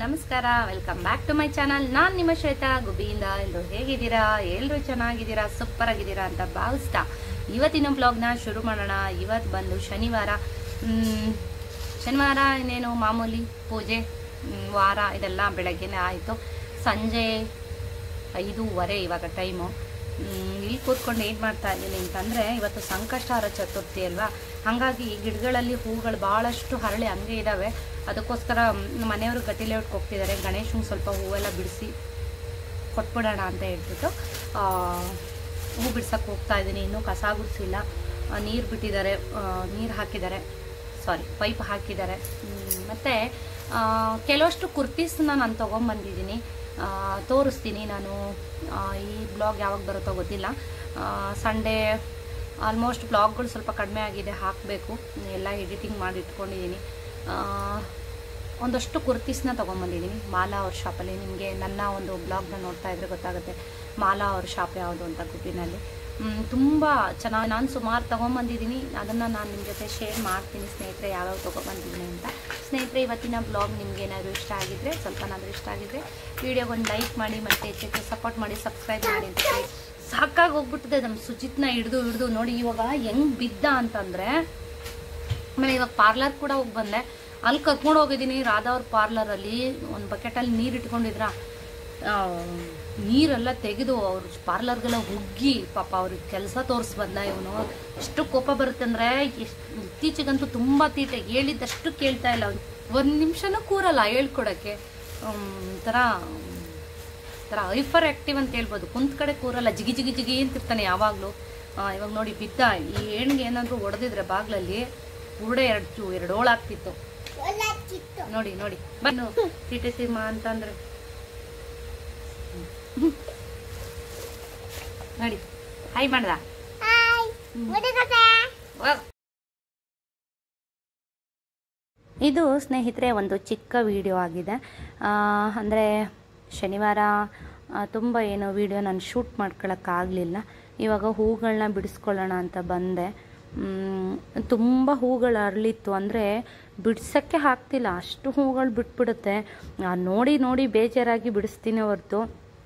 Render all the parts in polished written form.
ನಮಸ್ಕಾರ, welcome back to my channel. ನಾನು ನಿಮ್ಮ ಶ್ವೇತಾ ಗುಬ್ಬಿಯಿಂದ. ಎಲ್ಲರೂ ಹೇಗಿದ್ದೀರಾ? ಎಲ್ಲರೂ ಚೆನ್ನಾಗಿದ್ದೀರಾ, ಸೂಪರ್ ಆಗಿದ್ದೀರಾ ಅಂತ ಭಾವಿಸ್ತಾ ಇವತ್ತಿನ ಬ್ಲಾಗ್ನ ಶುರು ಮಾಡೋಣ. ಇವತ್ತು ಬಂದು ಶನಿವಾರ ಇನ್ನೇನು ಮಾಮೂಲಿ ಪೂಜೆ ವಾರ ಇದೆಲ್ಲ ಬೆಳಗ್ಗೆನೇ ಆಯಿತು. ಸಂಜೆ 5:15 ಇವಾಗ ಟೈಮು. ಇಲ್ಲಿ ಕೂತ್ಕೊಂಡು ಏನು ಮಾಡ್ತಾ ಇದ್ದೀನಿ ಅಂತಂದರೆ, ಇವತ್ತು ಸಂಕಷ್ಟಹಾರ ಚತುರ್ಥಿ ಅಲ್ವಾ, ಹಾಗಾಗಿ ಗಿಡಗಳಲ್ಲಿ ಹೂಗಳು ಭಾಳಷ್ಟು ಹರಳಿ ಹಂಗೆ ಇದ್ದಾವೆ. ಅದಕ್ಕೋಸ್ಕರ ಮನೆಯವರು ಗಟ್ಟಿಲೆ ಹೊಟ್ಟು ಹೋಗ್ತಿದ್ದಾರೆ. ಗಣೇಶಂಗೆ ಸ್ವಲ್ಪ ಹೂವೆಲ್ಲ ಬಿಡಿಸಿ ಕೊಟ್ಬಿಡೋಣ ಅಂತ ಹೇಳ್ಬಿಟ್ಟು ಹೂ ಬಿಡ್ಸಕ್ಕೆ ಹೋಗ್ತಾ ಇದ್ದೀನಿ. ಇನ್ನೂ ಕಸ ಗುಡಿಸಿಲ್ಲ, ನೀರು ಬಿಟ್ಟಿದ್ದಾರೆ, ನೀರು ಹಾಕಿದ್ದಾರೆ, ಪೈಪ್ ಹಾಕಿದ್ದಾರೆ. ಮತ್ತು ಕೆಲವಷ್ಟು ಕುರ್ತೀಸ್ನ ನಾನು ತೊಗೊಂಬಂದಿದ್ದೀನಿ, ತೋರಿಸ್ತೀನಿ. ನಾನು ಈ ಬ್ಲಾಗ್ ಯಾವಾಗ ಬರುತ್ತೋ ಗೊತ್ತಿಲ್ಲ. ಸಂಡೇ ಆಲ್ಮೋಸ್ಟ್ ಬ್ಲಾಗ್ಗಳು ಸ್ವಲ್ಪ ಕಡಿಮೆ ಆಗಿದೆ, ಹಾಕಬೇಕು. ಎಲ್ಲ ಎಡಿಟಿಂಗ್ ಮಾಡಿ ಇಟ್ಕೊಂಡಿದ್ದೀನಿ. ಒಂದಷ್ಟು ಕುರ್ತೀಸ್ನ ತೊಗೊಂಬಂದಿದ್ದೀನಿ ಮಾಲಾ ಅವ್ರ ಶಾಪಲ್ಲಿ. ನಿಮಗೆ ನನ್ನ ಒಂದು ಬ್ಲಾಗ್ನ ನೋಡ್ತಾ ಇದ್ರೆ ಗೊತ್ತಾಗುತ್ತೆ ಮಾಲಾ ಅವ್ರ ಶಾಪ್ ಯಾವುದು ಅಂತ ಗುಬ್ಬಿನಲ್ಲಿ. ತುಂಬ ಚೆನ್ನಾಗಿ ನಾನು ಸುಮಾರು ತೊಗೊಂಬಂದಿದ್ದೀನಿ. ಅದನ್ನು ನಾನು ನಿಮ್ಮ ಜೊತೆ ಶೇರ್ ಮಾಡ್ತೀನಿ ಸ್ನೇಹಿತರೆ, ಯಾವ್ಯಾವ ತೊಗೊಂಬಂದಿದ್ದೀನಿ ಅಂತ. ಸ್ನೇಹಿತರೆ, ಇವತ್ತಿನ ಬ್ಲಾಗ್ ನಿಮ್ಗೆ ಏನಾದರೂ ಇಷ್ಟ ಆಗಿದ್ದರೆ, ಸ್ವಲ್ಪನಾದರೂ ಇಷ್ಟ ಆಗಿದ್ದರೆ ವಿಡಿಯೋಗೊಂದು ಲೈಕ್ ಮಾಡಿ, ಮತ್ತು ಹೆಚ್ಚು ಸಪೋರ್ಟ್ ಮಾಡಿ, ಸಬ್ಸ್ಕ್ರೈಬ್ ಮಾಡಿ ಅಂತ ಹೇಳಿ. ಸಾಕಾಗಿ ಹೋಗ್ಬಿಟ್ಟಿದೆ ನಮ್ಮ ಸುಜಿತ್ನ ಹಿಡ್ದು ನೋಡಿ. ಇವಾಗ ಹೆಂಗೆ ಬಿದ್ದ ಅಂತಂದರೆ, ಆಮೇಲೆ ಇವಾಗ ಪಾರ್ಲರ್ ಕೂಡ ಹೋಗಿ ಬಂದೆ. ಅಲ್ಲಿ ಕರ್ಕೊಂಡು ಹೋಗಿದ್ದೀನಿ ರಾಧಾ ಅವ್ರ ಪಾರ್ಲರಲ್ಲಿ. ಒಂದು ಬಕೆಟಲ್ಲಿ ನೀರು ಇಟ್ಕೊಂಡಿದ್ರ, ನೀರೆಲ್ಲ ತೆಗೆದು ಅವ್ರ ಪಾರ್ಲರ್ಗೆಲ್ಲ ಹುಗ್ಗಿ ಪಾಪ ಅವ್ರಿಗೆ ಕೆಲಸ ತೋರಿಸಿ ಬಂದ ಇವನು. ಎಷ್ಟು ಕೋಪ ಬರುತ್ತೆ ಅಂದರೆ, ಇತ್ತೀಚೆಗಂತೂ ತುಂಬ ತೀಟೆ, ಹೇಳಿದ್ದಷ್ಟು ಕೇಳ್ತಾ ಇಲ್ಲ. ಒಂದು ನಿಮಿಷನೂ ಕೂರಲ್ಲ ಹೇಳ್ಕೊಡೋಕ್ಕೆ. ಥರ ಹೈಫರ್ ಆ್ಯಕ್ಟಿವ್ ಅಂತ ಹೇಳ್ಬೋದು. ಕುಂತ ಕಡೆ ಕೂರಲ್ಲ, ಜಿಗಿ ಜಿಗಿ ಜಿಗಿ ಅಂತಿರ್ತಾನೆ ಯಾವಾಗಲೂ. ಇವಾಗ ನೋಡಿ ಬಿದ್ದ. ಈ ಹೆಣ್ಣಿಗೆ ಏನಾದರೂ ಹೊಡೆದಿದ್ರೆ ಬಾಗ್ಲಲ್ಲಿ ಬುರುಡೆ ಎರಡು ಹೋಳಾಗ್ತಿತ್ತು. ನೋಡಿ ನೋಡಿ ಬನ್ನು ತೀಟೆ ಸಿಂಹ ಅಂತಂದ್ರೆ ನೋಡಿ ಹಾಯ್ ಮಾಡ್ದ. ಇದು ಸ್ನೇಹಿತರೆ ಒಂದು ಚಿಕ್ಕ ವಿಡಿಯೋ ಆಗಿದೆ. ಅಂದರೆ ಶನಿವಾರ ತುಂಬ ಏನೋ ವಿಡಿಯೋ ನಾನು ಶೂಟ್ ಮಾಡ್ಕೊಳ್ಳೋಕ್ಕಾಗಲಿಲ್ಲ. ಇವಾಗ ಹೂಗಳನ್ನ ಬಿಡಿಸ್ಕೊಳ್ಳೋಣ ಅಂತ ಬಂದೆ. ತುಂಬ ಹೂಗಳು ಅರಳಿತ್ತು, ಅಂದರೆ ಬಿಡ್ಸೋಕ್ಕೆ ಆಗ್ತಿಲ್ಲ, ಅಷ್ಟು ಹೂಗಳು ಬಿಟ್ಬಿಡುತ್ತೆ. ನೋಡಿ ನೋಡಿ ಬೇಜಾರಾಗಿ ಬಿಡಿಸ್ತೀನಿ ಹೊರತು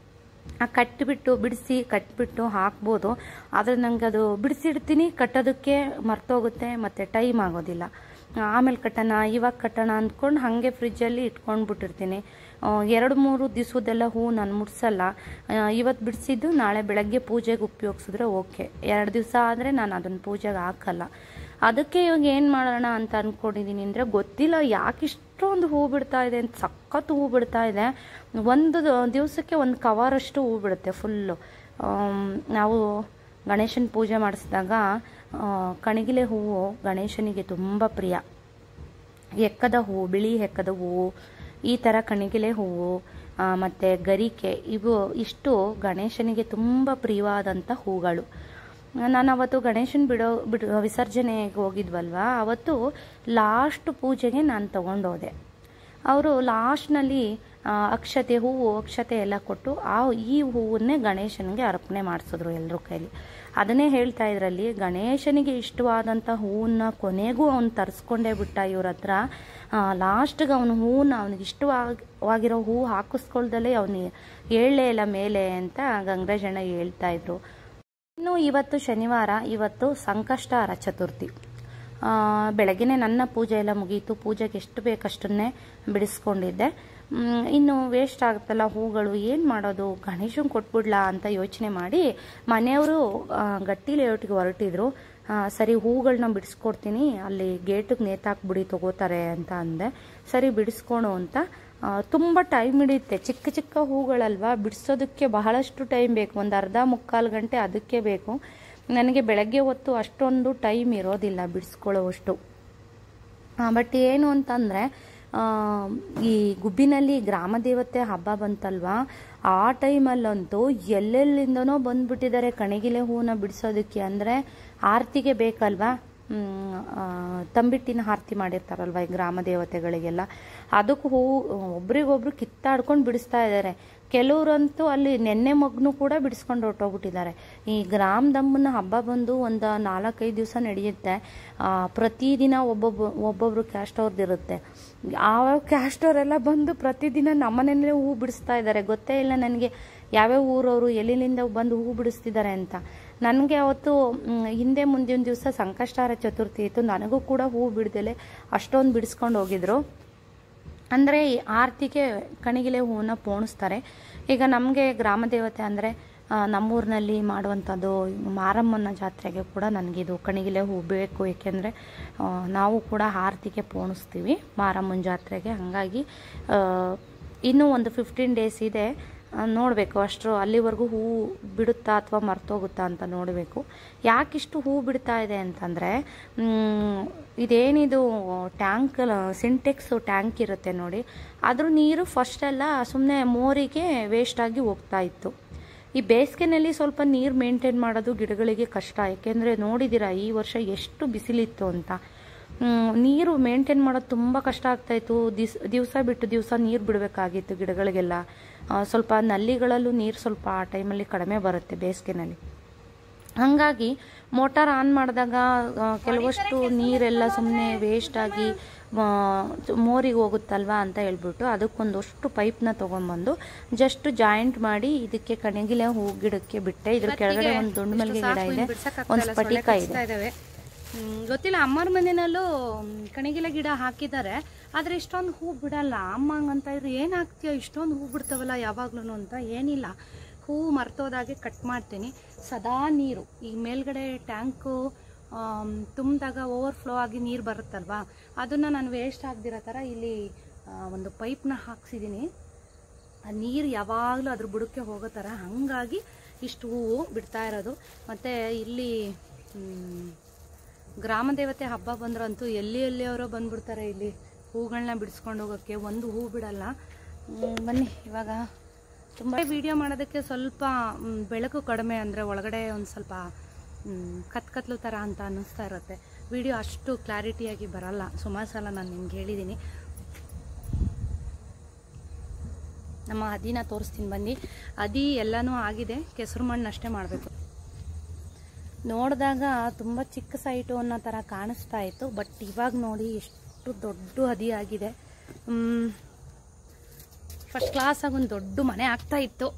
ಕಟ್ಬಿಟ್ಟು ಹಾಕ್ಬೋದು. ಆದರೆ ನನಗೆ ಅದು ಬಿಡಿಸಿಡ್ತೀನಿ, ಕಟ್ಟೋದಕ್ಕೆ ಮರ್ತೋಗುತ್ತೆ, ಮತ್ತು ಟೈಮ್ ಆಗೋದಿಲ್ಲ. ಆಮೇಲೆ ಕಟ್ಟೋಣ, ಇವಾಗ ಕಟ್ಟೋಣ ಅಂದ್ಕೊಂಡು ಹಾಗೆ ಫ್ರಿಜ್ಜಲ್ಲಿ ಇಟ್ಕೊಂಡ್ಬಿಟ್ಟಿರ್ತೀನಿ. 2-3 ದಿವಸದೆಲ್ಲ ಹೂ ನಾನು ಮುಡ್ಸಲ್ಲ. ಇವತ್ತು ಬಿಡಿಸಿದ್ದು ನಾಳೆ ಬೆಳಗ್ಗೆ ಪೂಜೆಗೆ ಉಪಯೋಗಿಸಿದ್ರೆ ಓಕೆ. 2 ದಿವಸ ಆದರೆ ನಾನು ಅದನ್ನು ಪೂಜೆಗೆ ಹಾಕಲ್ಲ. ಅದಕ್ಕೆ ಇವಾಗ ಏನು ಮಾಡೋಣ ಅಂತ ಅಂದ್ಕೊಂಡಿದ್ದೀನಿ ಅಂದರೆ, ಗೊತ್ತಿಲ್ಲ ಯಾಕೆ ಇಷ್ಟೊಂದು ಹೂ ಬಿಡ್ತಾ ಇದೆ ಅಂತ. ಸಖತ್ತು ಹೂ ಬಿಡ್ತಾ ಇದೆ. ಒಂದು ದಿವಸಕ್ಕೆ ಒಂದು ಕವರಷ್ಟು ಹೂ ಬಿಡುತ್ತೆ ಫುಲ್ಲು. ನಾವು ಗಣೇಶನ ಪೂಜೆ ಮಾಡಿಸಿದಾಗ ಕಣಗಿಲೆ ಹೂವು ಗಣೇಶನಿಗೆ ತುಂಬ ಪ್ರಿಯ. ಎಕ್ಕದ ಹೂವು, ಬಿಳಿ ಎಕ್ಕದ ಹೂವು, ಈ ಥರ ಕಣಗಿಲೆ ಹೂವು ಮತ್ತು ಗರಿಕೆ, ಇಷ್ಟು ಗಣೇಶನಿಗೆ ತುಂಬ ಪ್ರಿಯವಾದಂಥ ಹೂಗಳು. ನಾನು ಅವತ್ತು ಗಣೇಶನ ವಿಸರ್ಜನೆಗೆ ಹೋಗಿದ್ವಲ್ವ, ಅವತ್ತು ಲಾಸ್ಟ್ ಪೂಜೆಗೆ ನಾನು ತೊಗೊಂಡೋದೆ. ಅವರು ಲಾಸ್ಟ್ನಲ್ಲಿ ಅಕ್ಷತೆ ಎಲ್ಲ ಕೊಟ್ಟು ಈ ಹೂವನ್ನೇ ಗಣೇಶನಿಗೆ ಅರ್ಪಣೆ ಮಾಡಿಸಿದ್ರು ಎಲ್ಲರ ಕೈಲಿ. ಅದನ್ನೇ ಹೇಳ್ತಾ ಇದ್ರಲ್ಲಿ, ಗಣೇಶನಿಗೆ ಇಷ್ಟವಾದಂಥ ಹೂವನ್ನ ಕೊನೆಗೂ ಅವನು ತರಿಸ್ಕೊಂಡೇ ಬಿಟ್ಟ ಇವ್ರ ಹತ್ರ. ಲಾಸ್ಟ್ಗೆ ಅವನಿಗೆ ಇಷ್ಟವಾಗಿರೋ ಹೂ ಹಾಕಿಸ್ಕೊಳ್ದಲ್ಲೇ ಅವನು ಹೇಳಲೇ ಇಲ್ಲ ಮೇಲೆ ಅಂತ ಗಂಗರಾಜಣ್ಣ ಹೇಳ್ತಾ ಇದ್ರು. ಇನ್ನು ಇವತ್ತು ಶನಿವಾರ, ಇವತ್ತು ಸಂಕಷ್ಟಹಾರ ಚತುರ್ಥಿ. ಬೆಳಗ್ಗೆನೆ ನನ್ನ ಪೂಜೆ ಎಲ್ಲ ಮುಗೀತು. ಪೂಜೆಗೆ ಎಷ್ಟು ಬೇಕಷ್ಟನ್ನೇ ಬಿಡಿಸ್ಕೊಂಡಿದ್ದೆ. ಇನ್ನು ವೇಸ್ಟ್ ಆಗುತ್ತಲ್ಲ ಹೂಗಳು, ಏನು ಮಾಡೋದು, ಗಣೇಶಂಗೆ ಕೊಟ್ಬಿಡ್ಲಾ ಅಂತ ಯೋಚನೆ ಮಾಡಿ ಮನೆಯವರು ಗಟ್ಟಿ ಲೇಔಟ್ಗೆ ಹೊರಟಿದ್ರು. ಸರಿ ಹೂಗಳನ್ನ ಬಿಡಿಸ್ಕೊಡ್ತೀನಿ, ಅಲ್ಲಿ ಗೇಟಿಗೆ ನೇತಾಕ್ಬಿಡಿ ತಗೋತಾರೆ ಅಂತ ಅಂದೆ. ಸರಿ ಬಿಡಿಸ್ಕೊಳು ಅಂತ. ತುಂಬ ಟೈಮ್ ಹಿಡಿಯುತ್ತೆ, ಚಿಕ್ಕ ಚಿಕ್ಕ ಹೂಗಳಲ್ವಾ, ಬಿಡಿಸೋದಕ್ಕೆ ಬಹಳಷ್ಟು ಟೈಮ್ ಬೇಕು. ಒಂದು ಅರ್ಧ-ಮುಕ್ಕಾಲು ಗಂಟೆ ಅದಕ್ಕೆ ಬೇಕು. ನನಗೆ ಬೆಳಗ್ಗೆ ಹೊತ್ತು ಅಷ್ಟೊಂದು ಟೈಮ್ ಇರೋದಿಲ್ಲ ಬಿಡಿಸ್ಕೊಳ್ಳೋವಷ್ಟು. ಬಟ್ ಏನು ಅಂತಂದರೆ, ಈ ಗುಬ್ಬಿನಲ್ಲಿ ಗ್ರಾಮ ದೇವತೆ ಹಬ್ಬ ಬಂತಲ್ವಾ, ಆ ಟೈಮಲ್ಲಂತೂ ಎಲ್ಲೆಲ್ಲಿಂದನೋ ಬಂದ್ಬಿಟ್ಟಿದ್ದಾರೆ ಕಣಗಿಲೆ ಹೂವನ್ನ ಬಿಡಿಸೋದಕ್ಕೆ. ಅಂದರೆ ಆರತಿಗೆ ಬೇಕಲ್ವಾ, ತಂಬಿಟ್ಟಿನ ಆರತಿ ಮಾಡಿರ್ತಾರಲ್ವ ಈ ಗ್ರಾಮ ದೇವತೆಗಳಿಗೆಲ್ಲ, ಅದಕ್ಕೆ ಹೂವು ಒಬ್ರಿಗೊಬ್ರು ಕಿತ್ತಾಡ್ಕೊಂಡು ಬಿಡಿಸ್ತಾ ಇದ್ದಾರೆ. ಕೆಲವರಂತೂ ಅಲ್ಲಿ ನೆನ್ನೆ ಮಗ್ನು ಕೂಡ ಬಿಡಿಸ್ಕೊಂಡು ಹೊರಟೋಗ್ಬಿಟ್ಟಿದ್ದಾರೆ. ಈ ಗ್ರಾಮದಮ್ಮನ ಹಬ್ಬ ಬಂದು ಒಂದು 4-5 ದಿವಸ ನಡೆಯುತ್ತೆ. ಪ್ರತಿದಿನ ಒಬ್ಬೊಬ್ರು ಕ್ಯಾಸ್ಟ್ ಅವ್ರದ್ದು ಇರುತ್ತೆ. ಆ ಕ್ಯಾಸ್ಟ್ ಅವರೆಲ್ಲ ಬಂದು ಪ್ರತಿದಿನ ನಮ್ಮನೆಯಲ್ಲೇ ಹೂ ಬಿಡಿಸ್ತಾ ಇದ್ದಾರೆ. ಗೊತ್ತೇ ಇಲ್ಲ ನನಗೆ ಯಾವ್ಯಾವ ಊರವರು ಎಲ್ಲಿಂದ ಬಂದು ಹೂ ಬಿಡಿಸ್ತಿದ್ದಾರೆ ಅಂತ. ನನಗೆ ಅವತ್ತು ಹಿಂದೆ ಮುಂದಿನ ದಿವಸ ಸಂಕಷ್ಟಾರ ಚತುರ್ಥಿ ಇತ್ತು. ನನಗೂ ಕೂಡ ಹೂ ಬಿಡ್ದಲೆ ಅಷ್ಟೊಂದು ಬಿಡಿಸ್ಕೊಂಡು ಹೋಗಿದ್ರು. ಅಂದರೆ ಆರತಿಗೆ ಕಣಿಗಿಲೆ ಹೂವನ್ನ ಪೋಣಿಸ್ತಾರೆ. ಈಗ ನಮಗೆ ಗ್ರಾಮ ದೇವತೆ ಅಂದರೆ ನಮ್ಮೂರಿನಲ್ಲಿ ಮಾಡುವಂಥದ್ದು ಮಾರಮ್ಮನ ಜಾತ್ರೆಗೆ ಕೂಡ ನನಗಿದು ಕಣಿಗಿಲೆ ಹೂ ಬೇಕು. ಏಕೆಂದರೆ ನಾವು ಕೂಡ ಆರತಿಗೆ ಪೋಣಿಸ್ತೀವಿ ಮಾರಮ್ಮನ ಜಾತ್ರೆಗೆ. ಹಾಗಾಗಿ ಇನ್ನೂ ಒಂದು 15 ಡೇಸ್ ಇದೆ, ನೋಡಬೇಕು. ಅಷ್ಟರು ಅಲ್ಲಿವರೆಗೂ ಹೂ ಬಿಡುತ್ತಾ ಅಥವಾ ಮರ್ತೋಗುತ್ತಾ ಅಂತ ನೋಡಬೇಕು. ಯಾಕಿಷ್ಟು ಹೂ ಬಿಡ್ತಾ ಇದೆ ಅಂತಂದರೆ, ಇದೇನಿದು ಟ್ಯಾಂಕ್ ಸಿಂಟೆಕ್ಸ್ ಟ್ಯಾಂಕ್ ಇರುತ್ತೆ ನೋಡಿ, ಅದ್ರ ನೀರು ಫಸ್ಟೆಲ್ಲ ಸುಮ್ಮನೆ ಮೋರಿಗೆ ವೇಸ್ಟಾಗಿ ಹೋಗ್ತಾ ಇತ್ತು. ಈ ಬೇಸಿಗೆನಲ್ಲಿ ಸ್ವಲ್ಪ ನೀರು ಮೇಂಟೈನ್ ಮಾಡೋದು ಗಿಡಗಳಿಗೆ ಕಷ್ಟ. ಏಕೆಂದರೆ ನೋಡಿದ್ದೀರಾ ಈ ವರ್ಷ ಎಷ್ಟು ಬಿಸಿಲಿತ್ತು ಅಂತ. ನೀರು ಮೇಂಟೈನ್ ಮಾಡೋದು ತುಂಬ ಕಷ್ಟ ಆಗ್ತಾಯಿತ್ತು. ದಿವಸ ಬಿಟ್ಟು ದಿವಸ ನೀರು ಬಿಡಬೇಕಾಗಿತ್ತು ಗಿಡಗಳಿಗೆಲ್ಲ. ಸ್ವಲ್ಪ ನಲ್ಲಿಗಳಲ್ಲೂ ನೀರು ಸ್ವಲ್ಪ ಆ ಟೈಮಲ್ಲಿ ಕಡಿಮೆ ಬರುತ್ತೆ ಬೇಸಿಗೆನಲ್ಲಿ. ಹಾಗಾಗಿ ಮೋಟಾರ್ ಆನ್ ಮಾಡಿದಾಗ ಕೆಲವಷ್ಟು ನೀರೆಲ್ಲ ಸುಮ್ಮನೆ ವೇಸ್ಟಾಗಿ ಮೋರಿಗೆ ಹೋಗುತ್ತಲ್ವಾ ಅಂತ ಹೇಳ್ಬಿಟ್ಟು ಅದಕ್ಕೊಂದಷ್ಟು ಪೈಪ್ನ ತೊಗೊಂಡ್ಬಂದು ಜಸ್ಟ್ ಜಾಯಿಂಟ್ ಮಾಡಿ ಇದಕ್ಕೆ ಕಣಗಿಲೆ ಹೂ ಗಿಡಕ್ಕೆ ಬಿಟ್ಟೆ. ಇದ್ರ ಕೆಳಗಡೆ ಒಂದು ದೊಡ್ಡ ಮಲ್ಲಿಗೆ ಗಿಡ ಇದೆ, ಒಂದು ಸ್ಫಟಿಕ ಇದೆ. ಗೊತ್ತಿಲ್ಲ, ಅಮ್ಮರ ಮನೆಯಲ್ಲೂ ಕಣಗಿಲೆ ಗಿಡ ಹಾಕಿದ್ದಾರೆ. ಆದರೆ ಇಷ್ಟೊಂದು ಹೂ ಬಿಡಲ್ಲ. ಅಮ್ಮ ಹಂಗಂತ ಇದ್ರು, ಏನು ಹಾಕ್ತೀಯೋ ಇಷ್ಟೊಂದು ಹೂ ಬಿಡ್ತಾವಲ್ಲ ಯಾವಾಗ್ಲೂ ಅಂತ. ಏನಿಲ್ಲ, ಹೂ ಮರ್ತೋದಾಗೆ ಕಟ್ ಮಾಡ್ತೀನಿ. ಸದಾ ನೀರು ಈ ಮೇಲ್ಗಡೆ ಟ್ಯಾಂಕು ತುಂಬಿದಾಗ ಓವರ್ಫ್ಲೋ ಆಗಿ ನೀರು ಬರುತ್ತಲ್ವಾ, ಅದನ್ನು ನಾನು ವೇಸ್ಟ್ ಆಗದಿರೋ ಥರ ಇಲ್ಲಿ ಒಂದು ಪೈಪ್ನ ಹಾಕ್ಸಿದ್ದೀನಿ. ಆ ನೀರು ಯಾವಾಗಲೂ ಅದ್ರ ಬುಡಕ್ಕೆ ಹೋಗೋ ಥರ. ಹಾಗಾಗಿ ಇಷ್ಟು ಹೂವು ಬಿಡ್ತಾ ಇರೋದು. ಮತ್ತು ಇಲ್ಲಿ ಗ್ರಾಮ ದೇವತೆ ಹಬ್ಬ ಬಂದ್ರಂತೂ ಎಲ್ಲಿಯವರೋ ಬಂದ್ಬಿಡ್ತಾರೆ ಇಲ್ಲಿ ಹೂಗಳನ್ನ ಬಿಡಿಸ್ಕೊಂಡು ಹೋಗೋಕ್ಕೆ. ಒಂದು ಹೂ ಬಿಡಲ್ಲ. ಬನ್ನಿ, ಇವಾಗ ತುಂಬ ವಿಡಿಯೋ ಮಾಡೋದಕ್ಕೆ ಸ್ವಲ್ಪ ಬೆಳಕು ಕಡಿಮೆ, ಅಂದರೆ ಒಳಗಡೆ ಒಂದು ಸ್ವಲ್ಪ ಕತ್ಲು ಥರ ಅಂತ ಅನ್ನಿಸ್ತಾ ಇರುತ್ತೆ. ವಿಡಿಯೋ ಅಷ್ಟು ಕ್ಲಾರಿಟಿಯಾಗಿ ಬರಲ್ಲ. ಸುಮಾರು ಸಲ ನಾನು ನಿಮ್ಗೆ ಹೇಳಿದ್ದೀನಿ. ನಮ್ಮ ಅದಿನ ತೋರಿಸ್ತೀನಿ ಬನ್ನಿ. ಅದಿ ಎಲ್ಲನೂ ಆಗಿದೆ, ಕೆಸರು ಮಣ್ಣು ಅಷ್ಟೇ ಮಾಡಬೇಕು. ನೋಡಿದಾಗ ತುಂಬ ಚಿಕ್ಕ ಸೈಟು ಅನ್ನೋ ಥರ ಕಾಣಿಸ್ತಾ ಇತ್ತು. ಬಟ್ ಇವಾಗ ನೋಡಿ ಎಷ್ಟು ದೊಡ್ಡ ಅದಿ ಆಗಿದೆ. ಫಸ್ಟ್ ಕ್ಲಾಸಾಗಿ ಒಂದು ದೊಡ್ಡ ಮನೆ ಆಗ್ತಾ ಇತ್ತು.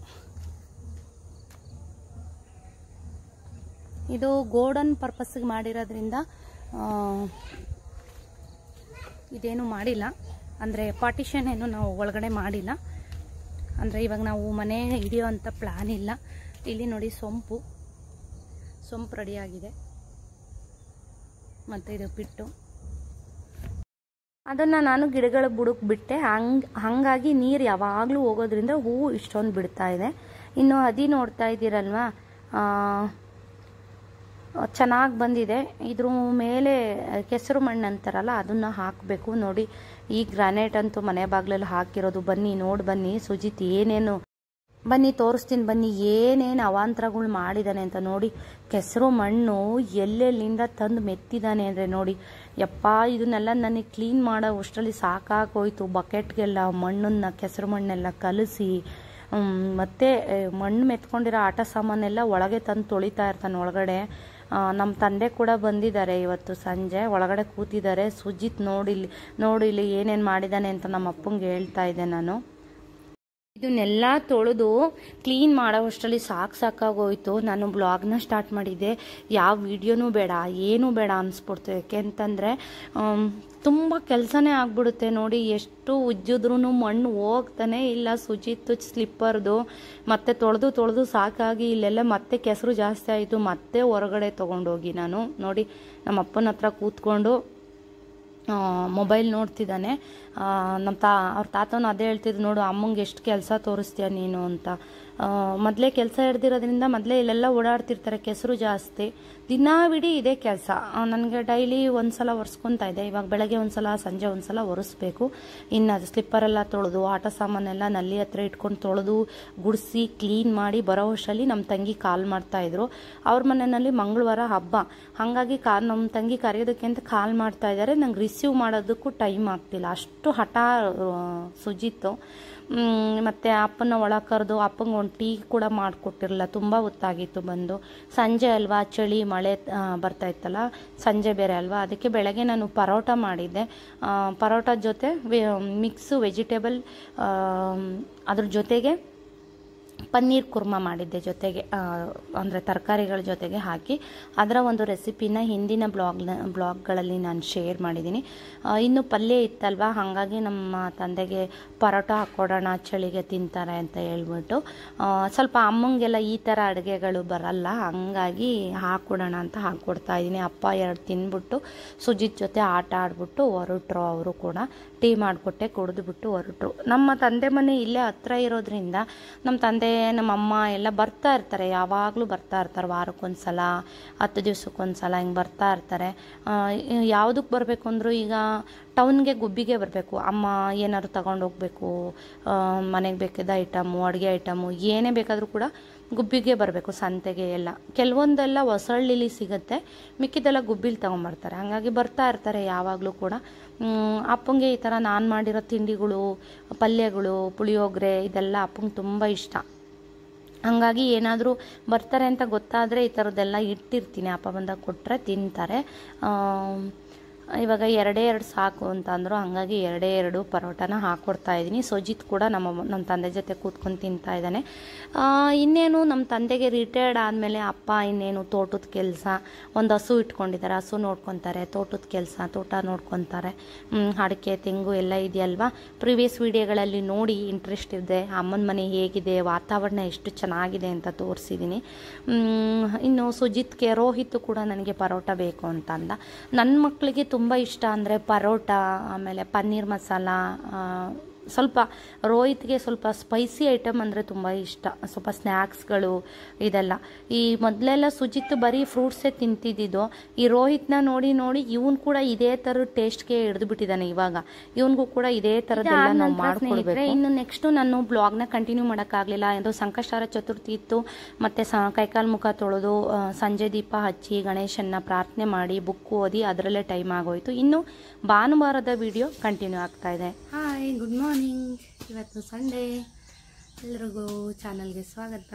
ಇದು ಗೋಲ್ಡನ್ ಪರ್ಪಸ್ಗೆ ಮಾಡಿರೋದ್ರಿಂದ ಇದೇನು ಮಾಡಿಲ್ಲ, ಅಂದರೆ ಪಾರ್ಟಿಷನ್ ಏನು ನಾವು ಒಳಗಡೆ ಮಾಡಿಲ್ಲ. ಅಂದರೆ ಇವಾಗ ನಾವು ಮನೆ ಹಿಡಿಯೋವಂಥ ಪ್ಲ್ಯಾನ್ ಇಲ್ಲ. ಇಲ್ಲಿ ನೋಡಿ ಸೊಂಪು ರೆಡಿಯಾಗಿದೆ. ಮತ್ತು ಇದು ಬಿಟ್ಟು ಅದನ್ನು ನಾನು ಗಿಡಗಳ ಬುಡಕ್ಕೆ ಬಿಟ್ಟೆ. ಹಾಗಾಗಿ ನೀರು ಯಾವಾಗಲೂ ಹೋಗೋದ್ರಿಂದ ಹೂವು ಇಷ್ಟೊಂದು ಬಿಡ್ತಾ ಇದೆ. ಇನ್ನು ಅದಿ ನೋಡ್ತಾ ಇದ್ದೀರಲ್ವಾ, ಚೆನ್ನಾಗಿ ಬಂದಿದೆ. ಇದ್ರ ಮೇಲೆ ಕೆಸರು ಮಣ್ಣು ಅಂತಾರಲ್ಲ ಅದನ್ನು ಹಾಕಬೇಕು. ನೋಡಿ, ಈ ಗ್ರಾನೈಟ್ ಅಂತೂ ಮನೆ ಬಾಗಿಲಲ್ಲಿ ಹಾಕಿರೋದು. ಬನ್ನಿ ನೋಡಿ ಬನ್ನಿ ಸುಜಿತ್ ಏನೇನು, ಬನ್ನಿ ತೋರಿಸ್ತೀನಿ ಬನ್ನಿ ಏನೇನು ಅವಾಂತರಗಳು ಮಾಡಿದ್ದಾನೆ ಅಂತ. ನೋಡಿ, ಕೆಸರು ಮಣ್ಣು ಎಲ್ಲೆಲ್ಲಿಂದ ತಂದು ಮೆತ್ತಿದ್ದಾನೆ ಅಂದರೆ ನೋಡಿ ಯಪ್ಪ. ಇದನ್ನೆಲ್ಲ ನನಗೆ ಕ್ಲೀನ್ ಮಾಡೋ ಅಷ್ಟರಲ್ಲಿ ಸಾಕಾಗೋಯ್ತು. ಬಕೆಟ್ಗೆಲ್ಲ ಮಣ್ಣನ್ನು ಕೆಸರು ಮಣ್ಣೆಲ್ಲ ಕಲಸಿ ಮತ್ತೆ ಮಣ್ಣು ಮೆತ್ಕೊಂಡಿರೋ ಆಟ ಸಾಮಾನೆಲ್ಲ ಒಳಗೆ ತಂದು ತೊಳಿತಾ ಇರ್ತಾನೆ ಒಳಗಡೆ. ನಮ್ಮ ತಂದೆ ಕೂಡ ಬಂದಿದ್ದಾರೆ ಇವತ್ತು ಸಂಜೆ, ಒಳಗಡೆ ಕೂತಿದ್ದಾರೆ. ಸುಜಿತ್ ನೋಡಿಲ್ಲಿ ಏನೇನು ಮಾಡಿದ್ದಾನೆ ಅಂತ ನಮ್ಮ ಅಪ್ಪಂಗೆ ಹೇಳ್ತಾ ಇದ್ದೆ ನಾನು. ಇದನ್ನೆಲ್ಲ ತೊಳೆದು ಕ್ಲೀನ್ ಮಾಡೋ ಅಷ್ಟರಲ್ಲಿ ಸಾಕಾಗೋಯ್ತು. ನಾನು ಬ್ಲಾಗ್ನ ಸ್ಟಾರ್ಟ್ ಮಾಡಿದ್ದೆ. ಯಾವ ವಿಡಿಯೋನೂ ಬೇಡ, ಏನೂ ಬೇಡ ಅನಿಸ್ಬಿಡ್ತು. ಯಾಕೆಂತಂದರೆ ತುಂಬ ಕೆಲಸನೇ ಆಗ್ಬಿಡುತ್ತೆ. ನೋಡಿ, ಎಷ್ಟು ಉಜ್ಜಿದ್ರೂ ಮಣ್ಣು ಹೋಗ್ತಾನೆ ಇಲ್ಲ. ಸುಜಿತ್ ಸ್ಲಿಪ್ಪರ್ದು ಮತ್ತೆ ತೊಳೆದು ಸಾಕಾಗಿ ಇಲ್ಲೆಲ್ಲ ಮತ್ತೆ ಕೆಸರು ಜಾಸ್ತಿ ಆಯಿತು. ಮತ್ತೆ ಹೊರಗಡೆ ತೊಗೊಂಡೋಗಿ ನಾನು ನೋಡಿ ನಮ್ಮ ಅಪ್ಪನ ಹತ್ರ ಕೂತ್ಕೊಂಡು ಮೊಬೈಲ್ ನೋಡ್ತಿದ್ದಾನೆ. ಅವ್ರ ತಾತನೂ ಅದೇ ಹೇಳ್ತಿದ್ರು, ನೋಡು ಅಮ್ಮಂಗೆ ಎಷ್ಟು ಕೆಲಸ ತೋರಿಸ್ತೀಯ ನೀನು ಅಂತ. ಮೊದಲೇ ಕೆಲಸ ಹಿಡ್ದಿರೋದ್ರಿಂದ ಮೊದಲೇ ಇಲ್ಲೆಲ್ಲ ಓಡಾಡ್ತಿರ್ತಾರೆ, ಕೆಸರು ಜಾಸ್ತಿ. ದಿನಾವಿಡೀ ಇದೇ ಕೆಲಸ. ನನಗೆ ಡೈಲಿ ಒಂದ್ಸಲ ಒರೆಸ್ಕೊತಾ ಇದೆ. ಇವಾಗ ಬೆಳಗ್ಗೆ ಒಂದ್ಸಲ, ಸಂಜೆ ಒಂದ್ಸಲ ಒರೆಸ್ಬೇಕು. ಇನ್ನು ಅದು ಸ್ಲಿಪ್ಪರೆಲ್ಲ ತೊಳೆದು ಆಟ ಸಾಮಾನೆಲ್ಲ ನಲ್ಲಿ ಹತ್ರ ಇಟ್ಕೊಂಡು ತೊಳೆದು ಗುಡಿಸಿ ಕ್ಲೀನ್ ಮಾಡಿ ಬರೋ ವರ್ಷದಲ್ಲಿ ನಮ್ಮ ತಂಗಿ ಕಾಲ್ ಮಾಡ್ತಾಯಿದ್ರು. ಅವ್ರ ಮನೆಯಲ್ಲಿ ಮಂಗಳವಾರ ಹಬ್ಬ, ಹಾಗಾಗಿ ನಮ್ಮ ತಂಗಿ ಕರೆಯೋದಕ್ಕೆ ಅಂತ ಕಾಲ್ ಮಾಡ್ತಾ ಇದ್ದಾರೆ. ನಂಗೆ ರಿಸೀವ್ ಮಾಡೋದಕ್ಕೂ ಟೈಮ್ ಆಗ್ತಿಲ್ಲ. ಅಷ್ಟು ಅಷ್ಟು ಹಠ ಸುಜಿತ್ತು. ಮತ್ತು ಅಪ್ಪನ ಒಳಗೆ ಕರೆದು ಅಪ್ಪಂಗೆ ಒಂದು ಟೀ ಕೂಡ ಮಾಡಿಕೊಟ್ಟಿರಲಿಲ್ಲ, ತುಂಬ ಹೊತ್ತಾಗಿತ್ತು ಬಂದು. ಸಂಜೆ ಅಲ್ವಾ, ಚಳಿ ಮಳೆ ಬರ್ತಾ ಇತ್ತಲ್ಲ, ಸಂಜೆ ಬೇರೆ ಅಲ್ವಾ, ಅದಕ್ಕೆ ಬೆಳಗ್ಗೆ ನಾನು ಪರೋಟ ಮಾಡಿದ್ದೆ. ಪರೋಟ ಜೊತೆ ಮಿಕ್ಸು ವೆಜಿಟೇಬಲ್, ಅದ್ರ ಜೊತೆಗೆ ಪನ್ನೀರ್ ಕುರ್ಮಾ ಮಾಡಿದ್ದೆ ಜೊತೆಗೆ, ಅಂದರೆ ತರಕಾರಿಗಳ ಜೊತೆಗೆ ಹಾಕಿ. ಅದರ ಒಂದು ರೆಸಿಪಿನ ಹಿಂದಿನ ಬ್ಲಾಗ್ಗಳಲ್ಲಿ ನಾನು ಶೇರ್ ಮಾಡಿದ್ದೀನಿ. ಇನ್ನು ಪಲ್ಯ ಇತ್ತಲ್ವ, ಹಾಗಾಗಿ ನಮ್ಮ ತಂದೆಗೆ ಪರೋಟ ಹಾಕ್ಕೊಡೋಣ, ಚಳಿಗೆ ತಿಂತಾರೆ ಅಂತ ಹೇಳ್ಬಿಟ್ಟು. ಸ್ವಲ್ಪ ಅಮ್ಮಂಗೆಲ್ಲ ಈ ಥರ ಅಡುಗೆಗಳು ಬರಲ್ಲ, ಹಾಗಾಗಿ ಹಾಕ್ಕೊಡೋಣ ಅಂತ ಹಾಕ್ಕೊಡ್ತಾ ಇದ್ದೀನಿ. ಅಪ್ಪ 2 ತಿಂದ್ಬಿಟ್ಟು ಸುಜಿತ್ ಜೊತೆ ಆಟ ಆಡ್ಬಿಟ್ಟು ಹೊರಟ್ರು. ಅವರು ಕೂಡ ಟೀ ಮಾಡಿಕೊಟ್ಟೆ, ಕುಡಿದ್ಬಿಟ್ಟು ಹೊರಟ್ರು. ನಮ್ಮ ತಂದೆ ಮನೆ ಇಲ್ಲೇ ಹತ್ರ ಇರೋದ್ರಿಂದ ನಮ್ಮ ತಂದೆ ನಮ್ಮಮ್ಮ ಎಲ್ಲ ಬರ್ತಾ ಇರ್ತಾರೆ, ಯಾವಾಗಲೂ ಬರ್ತಾ ಇರ್ತಾರೆ. ವಾರಕ್ಕೊಂದ್ಸಲ, 10 ದಿವ್ಸಕ್ಕೊಂದ್ಸಲ ಹಿಂಗೆ ಬರ್ತಾ ಇರ್ತಾರೆ. ಯಾವುದಕ್ಕೆ ಬರಬೇಕು ಅಂದರೂ, ಈಗ ಟೌನ್ಗೆ ಗುಬ್ಬಿಗೆ ಬರಬೇಕು, ಅಮ್ಮ ಏನಾದ್ರು ತಗೊಂಡು ಹೋಗ್ಬೇಕು, ಮನೆಗೆ ಬೇಕಿದ್ದ ಐಟಮು, ಅಡುಗೆ ಐಟಮು ಏನೇ ಬೇಕಾದರೂ ಕೂಡ ಗುಬ್ಬಿಗೆ ಬರಬೇಕು, ಸಂತೆಗೆ ಎಲ್ಲ. ಕೆಲವೊಂದೆಲ್ಲ ಹೊಸಳ್ಳಿಲಿ ಸಿಗುತ್ತೆ, ಮಿಕ್ಕಿದೆಲ್ಲ ಗುಬ್ಬಿಲಿ ತೊಗೊಂಬರ್ತಾರೆ. ಹಾಗಾಗಿ ಬರ್ತಾ ಇರ್ತಾರೆ ಯಾವಾಗಲೂ ಕೂಡ. ಅಪ್ಪಂಗೆ ಈ ಥರ ನಾನು ಮಾಡಿರೋ ತಿಂಡಿಗಳು, ಪಲ್ಯಗಳು, ಪುಳಿಯೋಗರೆ ಇದೆಲ್ಲ ಅಪ್ಪಂಗೆ ತುಂಬ ಇಷ್ಟ. ಹಾಗಾಗಿ ಏನಾದರೂ ಬರ್ತಾರೆ ಅಂತ ಗೊತ್ತಾದರೆ ಈ ಥರದ್ದೆಲ್ಲ ಇಟ್ಟಿರ್ತೀನಿ, ಅಪ್ಪ ಬಂದಾಗ ಕೊಟ್ಟರೆ ತಿಂತಾರೆ. ಇವಾಗ 2 ಸಾಕು ಅಂತ ಅಂದರು, ಹಾಗಾಗಿ 2 ಪರೋಟನ ಹಾಕ್ಕೊಡ್ತಾ ಇದ್ದೀನಿ. ಸುಜಿತ್ ಕೂಡ ನಮ್ಮ ತಂದೆ ಜೊತೆ ಕೂತ್ಕೊಂಡು ತಿಂತಾ ಇದ್ದಾನೆ. ಇನ್ನೇನು ನಮ್ಮ ತಂದೆಗೆ ರಿಟೈರ್ಡ್ ಆದಮೇಲೆ ಅಪ್ಪ ಇನ್ನೇನು ತೋಟದ ಕೆಲಸ, ಒಂದು ಹಸು ಇಟ್ಕೊಂಡಿದ್ದಾರೆ, ಹಸು ನೋಡ್ಕೊತಾರೆ, ತೋಟದ ಕೆಲಸ, ತೋಟ ನೋಡ್ಕೊತಾರೆ. ಅಡಿಕೆ ತೆಂಗು ಎಲ್ಲ ಇದೆಯಲ್ವಾ, ಪ್ರಿವಿಯಸ್ ವಿಡಿಯೋಗಳಲ್ಲಿ ನೋಡಿ ಇಂಟ್ರೆಸ್ಟ್ ಇದೆ. ಅಮ್ಮನ ಮನೆ ಹೇಗಿದೆ, ವಾತಾವರಣ ಎಷ್ಟು ಚೆನ್ನಾಗಿದೆ ಅಂತ ತೋರಿಸಿದ್ದೀನಿ. ಇನ್ನು ಸುಜಿತ್ಗೆ, ರೋಹಿತ್ ಕೂಡ ನನಗೆ ಪರೋಟ ಬೇಕು ಅಂತ ಅಂದ. ನನ್ನ ಮಕ್ಕಳಿಗೆ ತುಂಬ ಇಷ್ಟ ಅಂದರೆ ಪರೋಟ, ಆಮೇಲೆ ಪನ್ನೀರ್ ಮಸಾಲ, ಸ್ವಲ್ಪ ರೋಹಿತ್ಗೆ ಸ್ವಲ್ಪ ಸ್ಪೈಸಿ ಐಟಮ್ ಅಂದರೆ ತುಂಬ ಇಷ್ಟ, ಸ್ವಲ್ಪ ಸ್ನ್ಯಾಕ್ಸ್ಗಳು ಇದೆಲ್ಲ. ಈ ಮೊದಲೆಲ್ಲ ಸುಜಿತ್ ಬರೀ ಫ್ರೂಟ್ಸೇ ತಿಂತಿದ್ದಿದ್ದು, ಈ ರೋಹಿತ್ನ ನೋಡಿ ನೋಡಿ ಇವನು ಕೂಡ ಇದೇ ಥರದ ಟೇಸ್ಟ್ಗೆ ಹಿಡಿದು ಬಿಟ್ಟಿದ್ದಾನೆ. ಇವಾಗ ಇವನಿಗೂ ಕೂಡ ಇದೇ ಥರದ್ದೆಲ್ಲ ನಾವು ಮಾಡ್ಕೊಳ್ಬೇಕು. ಇನ್ನು ನೆಕ್ಸ್ಟು ನಾನು ಬ್ಲಾಗ್ನ ಕಂಟಿನ್ಯೂ ಮಾಡೋಕ್ಕಾಗಲಿಲ್ಲ, ಎಂದು ಸಂಕಷ್ಟಾರ ಚತುರ್ಥಿ ಇತ್ತು. ಮತ್ತು ಕೈಕಾಲು ಮುಖ ತೊಳೆದು ಸಂಜೆ ದೀಪ ಹಚ್ಚಿ ಗಣೇಶನ್ನ ಪ್ರಾರ್ಥನೆ ಮಾಡಿ ಬುಕ್ ಓದಿ ಅದರಲ್ಲೇ ಟೈಮ್ ಆಗೋಯ್ತು. ಇನ್ನು ಭಾನುವಾರದ ವಿಡಿಯೋ ಕಂಟಿನ್ಯೂ ಆಗ್ತಾ ಇದೆ. Hi, good morning. ಇವತ್ತು ಸಂಡೇ, ಎಲ್ರಿಗೂ ಚಾನಲ್ಗೆ ಸ್ವಾಗತ.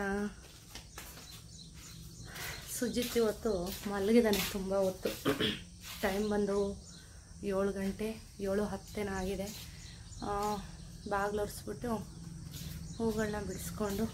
ಸುಜಿತ್ ಇವತ್ತು ಮಲಗಿದ್ದಾನೆ ತುಂಬ ಹೊತ್ತು. ಟೈಮ್ ಬಂದು 7 ಗಂಟೆ, 7:10 ಆಗಿದೆ. ಬಾಗಿಲು ಒರೆಸ್ಬಿಟ್ಟು ಹೂಗಳನ್ನ ಬಿಡಿಸ್ಕೊಂಡು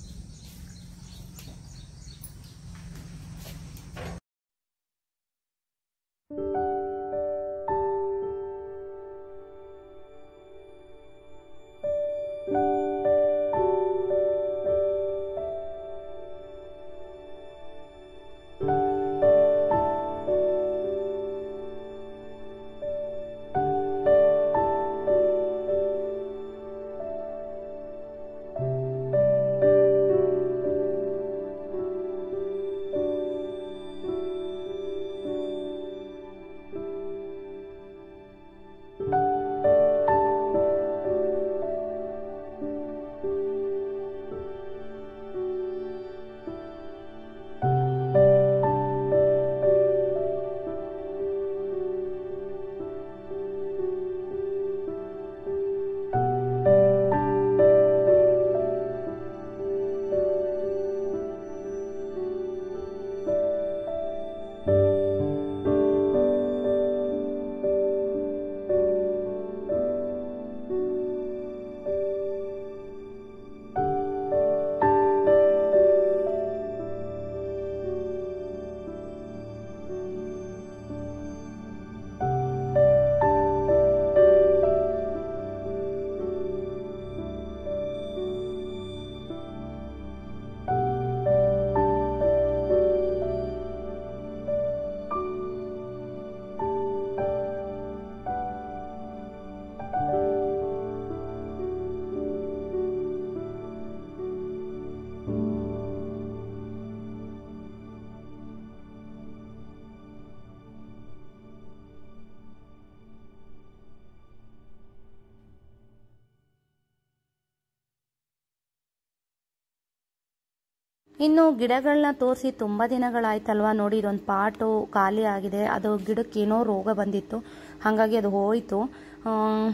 ಇನ್ನು ಗಿಡಗಳನ್ನ ತೋರಿಸಿ ತುಂಬ ದಿನಗಳಾಯ್ತಲ್ವ. ನೋಡಿ, ಇದೊಂದು ಪಾಟು ಖಾಲಿ ಆಗಿದೆ. ಅದು ಗಿಡಕ್ಕೆ ಏನೋ ರೋಗ ಬಂದಿತ್ತು, ಹಾಗಾಗಿ ಅದು ಹೋಯಿತು.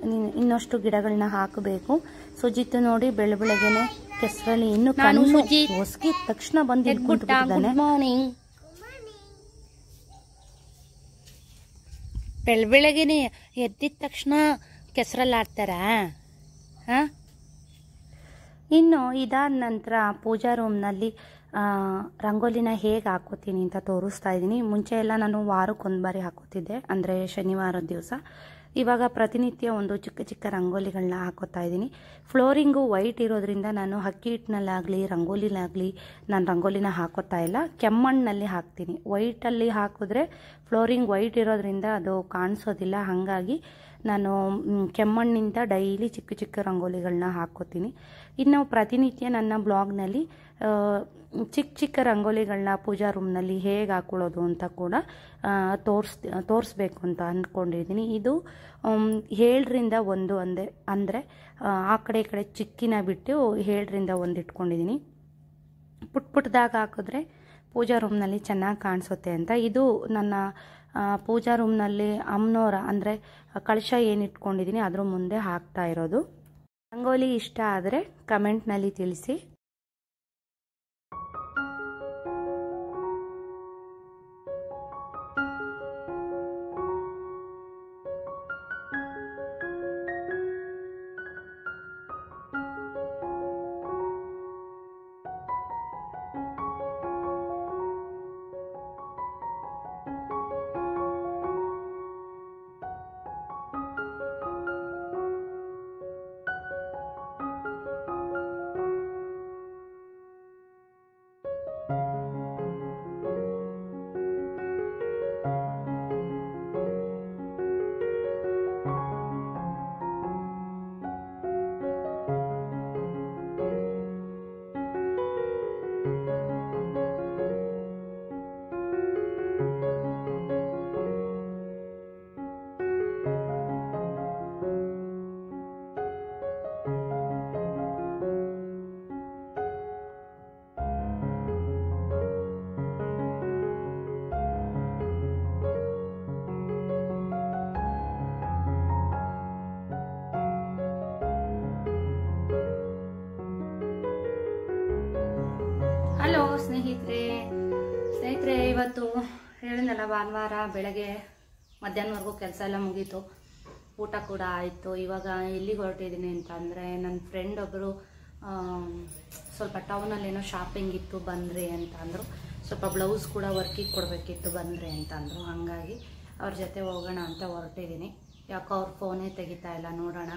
ಇನ್ನಷ್ಟು ಗಿಡಗಳನ್ನ ಹಾಕಬೇಕು. ಸುಜಿತ್ ನೋಡಿ ಬೆಳಬೆಳಗ್ಗೆನೆ ಕೆಸರಲ್ಲಿ ಇನ್ನು ಹೊಸಗಿದ ತಕ್ಷಣ ಬಂದು ಕುಂತ್ಬಿಟ್ಟಿದ್ದಾನೆ. ಬೆಳಬೆಳಗ್ಗೆನೆ ಎದ್ದಿದ ತಕ್ಷಣ ಕೆಸರಲ್ಲಿ ಆಡ್ತಾರಾ? ಇನ್ನು ಇದಾದ ನಂತರ ಪೂಜಾ ರೂಮ್ನಲ್ಲಿ ರಂಗೋಲಿನ ಹೇಗೆ ಹಾಕೋತೀನಿ ಅಂತ ತೋರಿಸ್ತಾ ಇದ್ದೀನಿ. ಮುಂಚೆ ಎಲ್ಲ ನಾನು ವಾರಕ್ಕೊಂದು ಬಾರಿ ಹಾಕೋತಿದ್ದೆ, ಅಂದರೆ ಶನಿವಾರದ ದಿವಸ. ಇವಾಗ ಪ್ರತಿನಿತ್ಯ ಒಂದು ಚಿಕ್ಕ ಚಿಕ್ಕ ರಂಗೋಲಿಗಳನ್ನ ಹಾಕೋತಾ ಇದ್ದೀನಿ. ಫ್ಲೋರಿಂಗು ವೈಟ್ ಇರೋದ್ರಿಂದ ನಾನು ಅಕ್ಕಿ ಹಿಟ್ಟಿನಲ್ಲಾಗಲಿ ರಂಗೋಲಿಲಾಗಲಿ ನಾನು ರಂಗೋಲಿನ ಹಾಕೋತಾ ಇಲ್ಲ, ಕೆಮ್ಮಣ್ಣಲ್ಲಿ ಹಾಕ್ತೀನಿ. ವೈಟಲ್ಲಿ ಹಾಕಿದ್ರೆ ಫ್ಲೋರಿಂಗ್ ವೈಟ್ ಇರೋದ್ರಿಂದ ಅದು ಕಾಣಿಸೋದಿಲ್ಲ, ಹಾಗಾಗಿ ನಾನು ಕೆಮ್ಮಣ್ಣಿಂದ ಡೈಲಿ ಚಿಕ್ಕ ಚಿಕ್ಕ ರಂಗೋಲಿಗಳನ್ನ ಹಾಕೋತೀನಿ. ಇನ್ನು ಪ್ರತಿನಿತ್ಯ ನನ್ನ ಬ್ಲಾಗ್ನಲ್ಲಿ ಚಿಕ್ಕ ಚಿಕ್ಕ ರಂಗೋಲಿಗಳನ್ನ ಪೂಜಾ ರೂಮ್ನಲ್ಲಿ ಹೇಗೆ ಹಾಕೊಳ್ಳೋದು ಅಂತ ಕೂಡ ತೋರಿಸ್ಬೇಕು ಅಂತ ಅಂದ್ಕೊಂಡಿದ್ದೀನಿ. ಇದು 7ರಿಂದ 1 ಅಂದರೆ ಆ ಕಡೆ ಈ ಕಡೆ ಚಿಕ್ಕಿನ ಬಿಟ್ಟು 7ರಿಂದ 1 ಇಟ್ಕೊಂಡಿದ್ದೀನಿ. ಪುಟ್ಟದಾಗ ಹಾಕಿದ್ರೆ ಪೂಜಾ ರೂಮ್ನಲ್ಲಿ ಚೆನ್ನಾಗಿ ಕಾಣಿಸುತ್ತೆ ಅಂತ. ಇದು ನನ್ನ ಪೂಜಾ ರೂಮ್ನಲ್ಲಿ ಅಮ್ಮನವರ ಅಂದರೆ ಕಳಶ ಏನು ಇಟ್ಕೊಂಡಿದ್ದೀನಿ ಅದ್ರ ಮುಂದೆ ಹಾಕ್ತಾ ಇರೋದು. ರಂಗೋಲಿ ಇಷ್ಟ ಆದರೆ ಕಮೆಂಟ್ನಲ್ಲಿ ತಿಳಿಸಿ. ಹಲೋ ಸ್ನೇಹಿತರೆ, ಇವತ್ತು ಹೇಳಿದ್ನಲ್ಲ ಭಾನುವಾರ ಬೆಳಗ್ಗೆ ಮಧ್ಯಾಹ್ನವರೆಗೂ ಕೆಲಸ ಎಲ್ಲ ಮುಗೀತು, ಊಟ ಕೂಡ ಆಯಿತು. ಇವಾಗ ಎಲ್ಲಿಗೆ ಹೊರಟಿದ್ದೀನಿ ಅಂತ ಅಂದರೆ ನನ್ನ ಫ್ರೆಂಡ್ ಒಬ್ಬರು ಸ್ವಲ್ಪ ಟೌನಲ್ಲೇನೋ ಶಾಪಿಂಗ್ ಇತ್ತು ಬನ್ನಿರಿ ಅಂತ ಅಂದರು. ಸ್ವಲ್ಪ ಬ್ಲೌಸ್ ಕೂಡ ವರ್ಕಿಗೆ ಕೊಡಬೇಕಿತ್ತು ಬನ್ನಿರಿ ಅಂತ ಅಂದರು. ಹಾಗಾಗಿ ಅವ್ರ ಜೊತೆ ಹೋಗೋಣ ಅಂತ ಹೊರಟಿದ್ದೀನಿ. ಯಾಕೋ ಅವ್ರ ಫೋನೇ ತೆಗಿತಾ ಇಲ್ಲ, ನೋಡೋಣ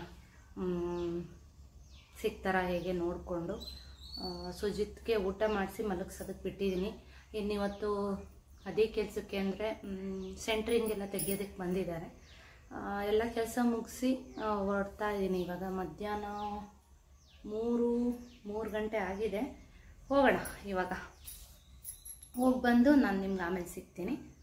ಸಿಗ್ತಾರ ಹೇಗೆ ನೋಡಿಕೊಂಡು. ಸುಜಿತ್ಗೆ ಊಟ ಮಾಡಿಸಿ ಮಲಗಿಸೋದಕ್ಕೆ ಬಿಟ್ಟಿದ್ದೀನಿ. ಇನ್ನಿವತ್ತು ಅದೇ ಕೆಲಸಕ್ಕೆ ಅಂದರೆ ಸೆಂಟ್ರಿಂಗ್ ಎಲ್ಲ ತೆಗಿಯೋದಕ್ಕೆ ಬಂದಿದ್ದಾರೆ. ಎಲ್ಲ ಕೆಲಸ ಮುಗಿಸಿ ಹೊರಡ್ತಾ ಇದ್ದೀನಿ. ಇವಾಗ ಮಧ್ಯಾಹ್ನ 3 ಗಂಟೆ ಆಗಿದೆ. ಹೋಗೋಣ, ಇವಾಗ ಹೋಗಿ ಬಂದು ನಾನು ನಿಮ್ಗೆ ಆಮೇಲೆ ಸಿಗ್ತೀನಿ.